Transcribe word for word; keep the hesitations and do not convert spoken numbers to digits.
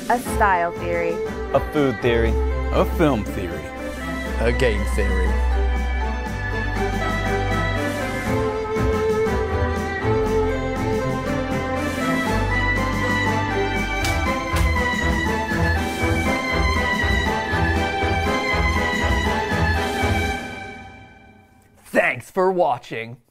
A style theory. A food theory. A film theory. A game theory. Thanks for watching.